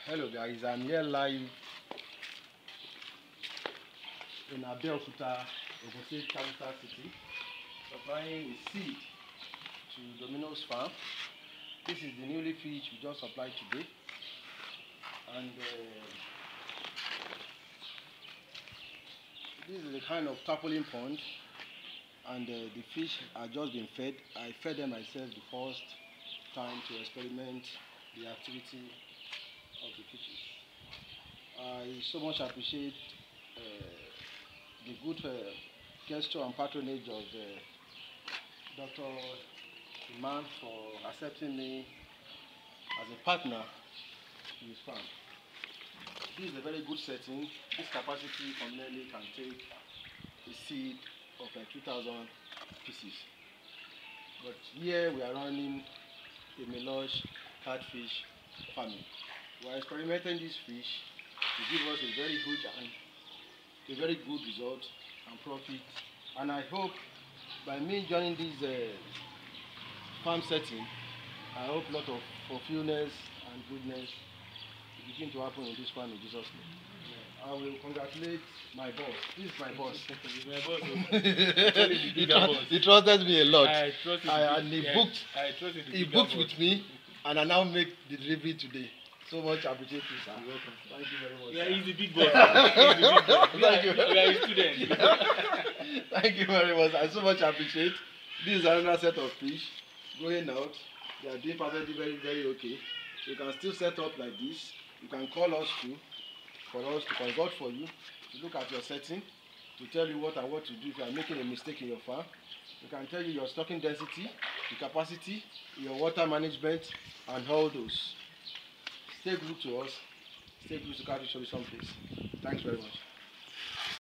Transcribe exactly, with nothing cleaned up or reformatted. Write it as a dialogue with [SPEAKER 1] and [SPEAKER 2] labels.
[SPEAKER 1] Hello guys, I'm here live in Abeokute, Ogun State capital city, supplying a seed to Domino's farm. This is the newly fish we just supplied today, and uh, this is the kind of tarpaulin pond, and uh, the fish are just been fed. I fed them myself the first time to experiment the activity of the fishes. I so much appreciate uh, the good uh, gesture and patronage of uh, Doctor Imam for accepting me as a partner in his farm. This is a very good setting. This capacity commonly can take a seed of like two thousand pieces. But here we are running a melange catfish farming. We are experimenting this fish to give us a very good and a very good result and profit. And I hope by me joining this uh, farm setting, I hope a lot of fulfillment and goodness will begin to happen in this farm in Jesus' name. I will congratulate my boss. This is my boss.
[SPEAKER 2] my boss.
[SPEAKER 1] he, tr he trusted me a lot.
[SPEAKER 2] I trusted
[SPEAKER 1] I, and he
[SPEAKER 2] yeah,
[SPEAKER 1] booked.
[SPEAKER 2] I trusted
[SPEAKER 1] he booked with me, and I now make the delivery today. So much appreciate you, sir.
[SPEAKER 2] You're welcome.
[SPEAKER 1] Thank you very much.
[SPEAKER 2] Yeah, he's a big boss. He's a big boss.
[SPEAKER 1] Thank you.
[SPEAKER 2] We are a student.
[SPEAKER 1] Thank you very much. I so much appreciate. This is another set of fish going out. They are doing perfectly very, very okay. So you can still set up like this. You can call us too, for us to consult for you, to look at your setting, to tell you what and what to do if you are making a mistake in your farm. We can tell you your stocking density, the capacity, your water management, and all those. Stay glued to us. Stay glued to Cardiff Show someplace. Thanks very much.